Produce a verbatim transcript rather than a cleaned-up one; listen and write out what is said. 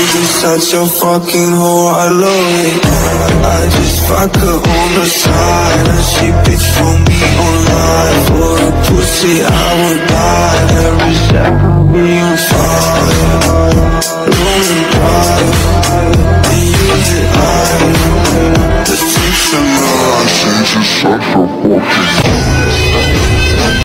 She's such a fucking whore, I love it. I just fuck her on the side, and she bitch for me online. For a pussy I would die. Every second be on fire. Rolling wire, and you get high. The things I'm not, she's just such a fucking